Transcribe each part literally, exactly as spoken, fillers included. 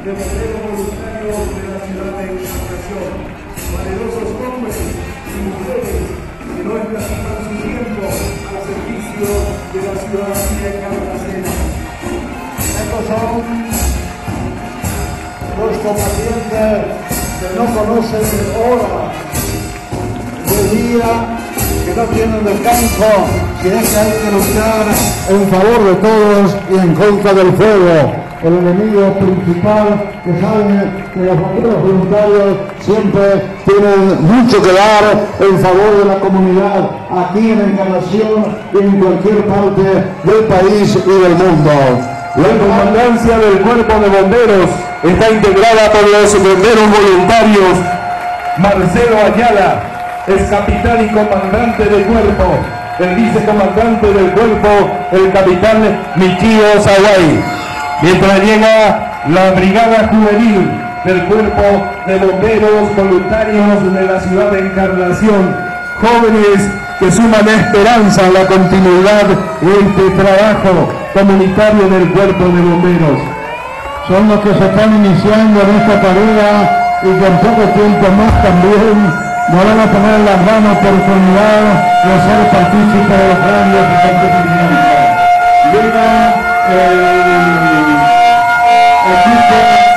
de bomberos voluntarios de la ciudad de Encarnación. Valerosos hombres y mujeres que no escatiman su tiempo al servicio de la ciudadanía encarnacense. Estos son los combatientes que no conocen hora de día, que no tienen descanso, que es que hay que luchar en favor de todos y en contra del fuego. El enemigo principal, que sabe que los bomberos voluntarios siempre tienen mucho que dar en favor de la comunidad, aquí en Encarnación y en cualquier parte del país y del mundo. La comandancia del Cuerpo de Bomberos está integrada por los bomberos voluntarios. Marcelo Ayala es capitán y comandante del cuerpo. El vicecomandante del cuerpo, el capitán Michio Sawai. Mientras llega la brigada juvenil del Cuerpo de Bomberos Voluntarios de la ciudad de Encarnación, jóvenes que suman esperanza a la continuidad de este trabajo comunitario del Cuerpo de Bomberos. Son los que se están iniciando en esta tarea y con poco tiempo más también nos van a poner en las manos oportunidad de ser partícipes de los grandes acontecimientos. Llega el equipo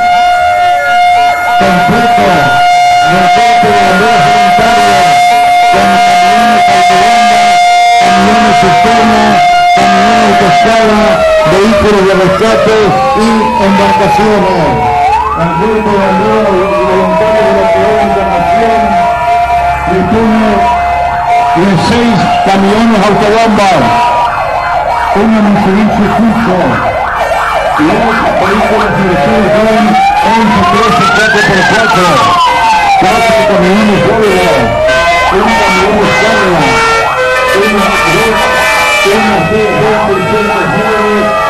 completo del Cuerpo de Bomberos Voluntarios con camiones autobomba, camiones cisterna, camiones autoescala, vehículos de rescate y embarcaciones. El Cuerpo de Bomberos Voluntarios de la ciudad de Encarnación dispone de seis camiones autobombas, una Mitsubishi Fuso y dos vehículos Mercedes once trece cuatro por cuatro, cuatro camiones Volvo, un camión Scania, una Fiat, una Fiat doscientos nueve